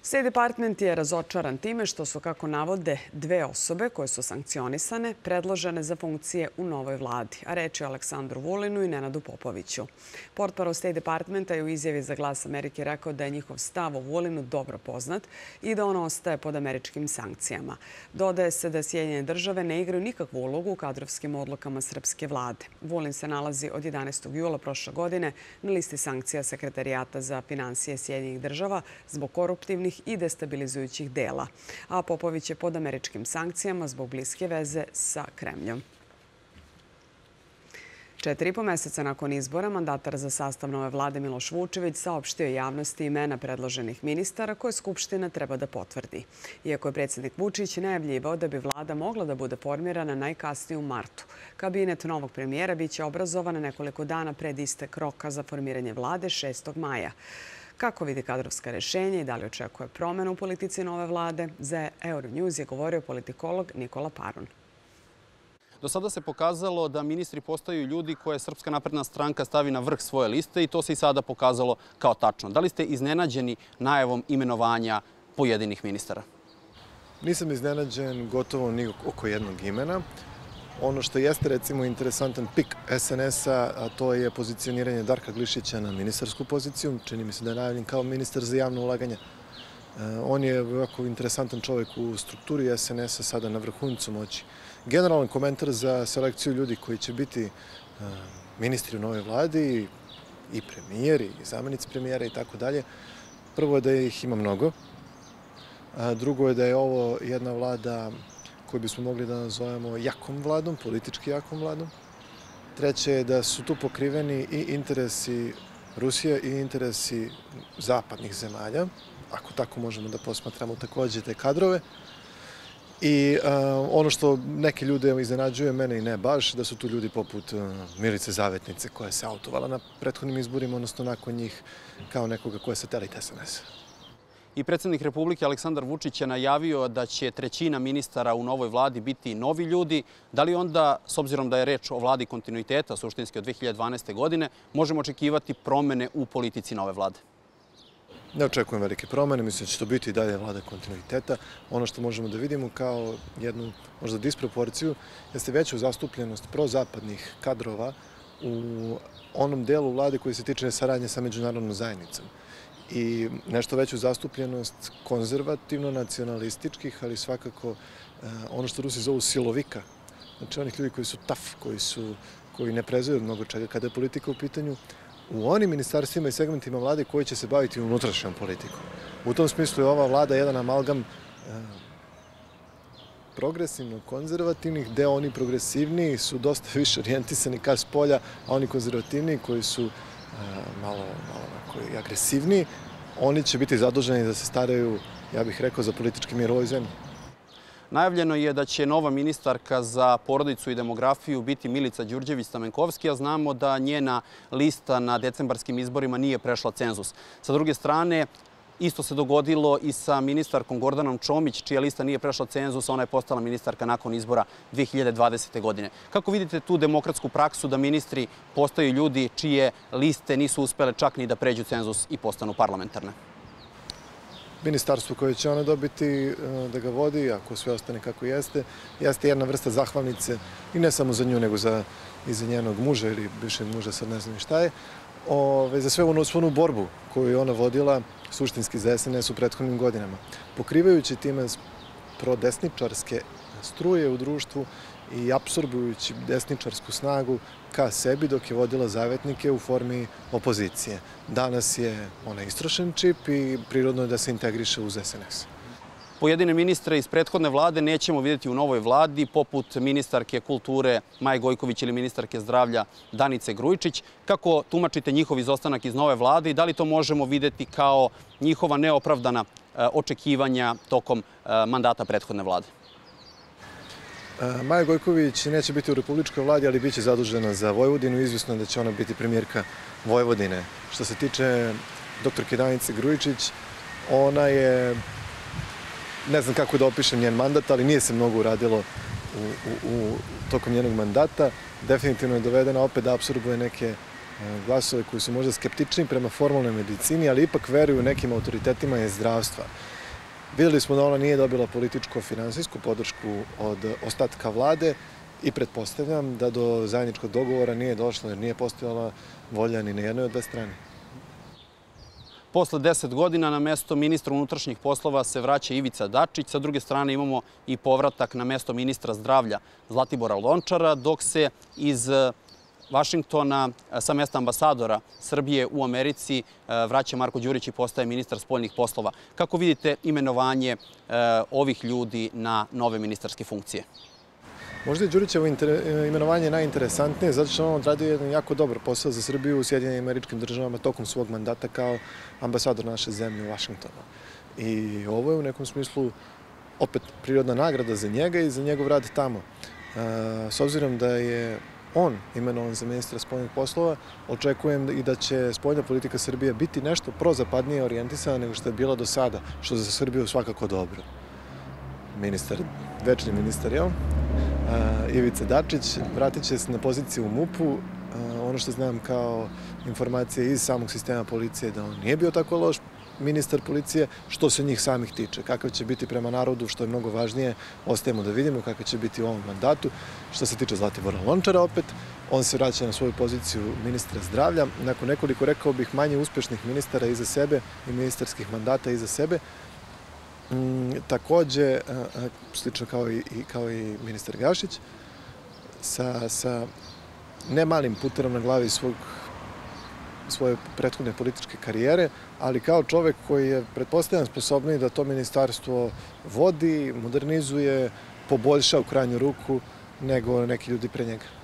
State Department je razočaran time što su, kako navode, dve osobe koje su sankcionisane predložene za funkcije u novoj vladi, a reč je o Aleksandru Vulinu i Nenadu Popoviću. Portparol State Departmenta je u izjavi za Glas Amerike rekao da je njihov stav o Vulinu dobro poznat i da on ostaje pod američkim sankcijama. Dodaje se da Sjedinjene države ne igraju nikakvu ulogu u kadrovskim odlukama srpske vlade. Vulin se nalazi od 11. jula prošle godine na listi sankcija Sekretarijata za finansije Sjedinjenih država zbog koruptivnih i destabilizujućih dela, a Popović je pod američkim sankcijama zbog bliske veze sa Kremljom. 4,5 meseca nakon izbora, mandatar za sastav nove vlade Miloš Vučević saopštio javnosti imena predloženih ministara koje Skupština treba da potvrdi. Iako je predsjednik Vučić najavljivao da bi vlada mogla da bude formirana najkasnije u martu. Kabinet novog premijera biće obrazovan nekoliko dana pred istek roka za formiranje vlade 6. maja. Kako vidi kadrovska rješenja i da li očekuje promjenu u politici nove vlade, za Euronews je govorio politikolog Nikola Parun. Do sada se pokazalo da ministri postaju ljudi koje Srpska napredna stranka stavi na vrh svoje liste i to se i sada pokazalo kao tačno. Da li ste iznenađeni najavom imenovanja pojedinih ministara? Nisam iznenađen gotovo ni oko jednog imena. Ono što jeste, recimo, interesantan pik SNS-a, a to je pozicioniranje Darka Glišića na ministarsku poziciju. Čini mi se da je najavljen kao ministar za javno ulaganje. On je ovako interesantan čovjek u strukturi SNS-a, sada na vrhuncu moći. Generalan komentar za selekciju ljudi koji će biti ministri u novoj vladi, i premijeri, i zamjenici premijera i tako dalje. Prvo je da ih ima mnogo. Drugo je da je ovo jedna vlada koju bismo mogli da nazovemo jakom vladom, politički jakom vladom. Treće je da su tu pokriveni i interesi Rusije i interesi zapadnih zemalja, ako tako možemo da posmatramo također te kadrove. I ono što neke ljude iznenađuje, mene i ne baš, da su tu ljudi poput Milice Zavetnice koja se autovala na prethodnim izborima, odnosno nakon njih kao nekoga koja je satelit SNS-a. I predsjednik Republike Aleksandar Vučić je najavio da će trećina ministara u novoj vladi biti novi ljudi. Da li onda, s obzirom da je reč o vladi kontinuiteta, suštinski od 2012. godine, možemo očekivati promjene u politici nove vlade? Ne očekujem velike promjene, mislim da će to biti i dalje vlada kontinuiteta. Ono što možemo da vidimo kao jednu možda disproporciju jeste veću zastupljenost prozapadnih kadrova u onom delu vlade koji se tiče saradnje sa međunarodnom zajednicom. I nešto veću zastupljenost konzervativno-nacionalističkih, ali svakako ono što Rusi zovu silovika. Znači onih ljudi koji su tough, koji ne prezaju od mnogo čega kada je politika u pitanju, u onim ministarstvima i segmentima vlade koji će se baviti unutrašnjom politikom. U tom smislu je ova vlada jedan amalgam progresivno-konzervativnih, gde oni progresivniji su dosta više orijentisani ka spolja, a oni konzervativniji koji su malo agresivniji, oni će biti zaduženi da se staraju, ja bih rekao, za politički mir u ovoj zemlji. Najavljeno je da će nova ministarka za porodicu i demografiju biti Milica Đurđević-Stamenkovski, a znamo da njena lista na decembarskim izborima nije prešla cenzus. Sa druge strane, isto se dogodilo i sa ministarkom Gordanom Čomić, čija lista nije prešla cenzus, ona je postala ministarka nakon izbora 2020. godine. Kako vidite tu demokratsku praksu da ministri postaju ljudi čije liste nisu uspjele čak ni da pređu cenzus i postanu parlamentarne? Ministarstvo koje će ona dobiti da ga vodi, ako sve ostane kako jeste jedna vrsta zahvalnice i ne samo za nju, nego i za njenog muža ili bivšeg muža, sad ne znam ni šta je, za sve onu borbu koju je ona vodila suštinski za SNS u prethodnim godinama. Pokrivajući time prodesničarske struje u društvu i apsorbujući desničarsku snagu ka sebi dok je vodila zavetnike u formi opozicije. Danas je ona istrošen čip i prirodno je da se integriše uz SNS. Pojedine ministre iz prethodne vlade nećemo vidjeti u novoj vladi, poput ministarke kulture Maje Gojković ili ministarke zdravlja Danice Grujičić. Kako tumačite njihov izostanak iz nove vlade i da li to možemo vidjeti kao njihova neopravdana očekivanja tokom mandata prethodne vlade? Maja Gojković neće biti u republičkoj vladi, ali biće zadužena za Vojvodinu i izvisno da će ona biti premijerka Vojvodine. Što se tiče doktorke Danice Grujičić, ona je, ne znam kako da opišem njen mandat, ali nije se mnogo uradilo tokom njenog mandata. Definitivno je dovedena opet da apsorbuje neke glasove koji su možda skeptični prema formalnoj medicini, ali ipak veruju nekim autoritetima iz zdravstva. Vidjeli smo da ona nije dobila političko-finansijsku podršku od ostatka vlade i pretpostavljam da do zajedničkog dogovora nije došlo jer nije postojala volja ni na jednoj od dve strane. Posle 10 godina na mesto ministra unutrašnjih poslova se vraća Ivica Dačić. Sa druge strane imamo i povratak na mesto ministra zdravlja Zlatibora Lončara, dok se iz Vašingtona sa mesta ambasadora Srbije u Americi vraća Marko Đurić i postaje ministar spoljnih poslova. Kako vidite imenovanje ovih ljudi na nove ministarske funkcije? Možda je Đurićevo imenovanje najinteresantnije zato što on odradio jedan jako dobar posao za Srbiju u Sjedinjenim Američkim Državama tokom svog mandata kao ambasador naše zemlje u Vašingtonu. I ovo je u nekom smislu opet prirodna nagrada za njega i za njegov rad tamo. S obzirom da je on imenovan za ministra spoljnih poslova, očekujem i da će spoljna politika Srbije biti nešto prozapadnije orijentisana nego što je bila do sada, što je za Srbiju svakako dobro. Večni ministar, jel? Ivica Dačić vratit će se na poziciju u MUP-u. Ono što znam kao informacije iz samog sistema policije da on nije bio tako loš ministar policije, što se njih samih tiče. Kakav će biti prema narodu, što je mnogo važnije, ostajemo da vidimo kakav će biti u ovom mandatu. Što se tiče Zlatibora Lončara opet, on se vraća na svoju poziciju ministra zdravlja. Nakon nekoliko, rekao bih, manje uspešnih ministara iza sebe i ministarskih mandata iza sebe, takođe, slično kao i ministar Gašić, sa nemalim puterom na glavi svoje prethodne političke karijere, ali kao čovek koji je, pretpostavljam, sposobniji da to ministarstvo vodi, modernizuje, poboljša u krajnju ruku nego neki ljudi pre njega.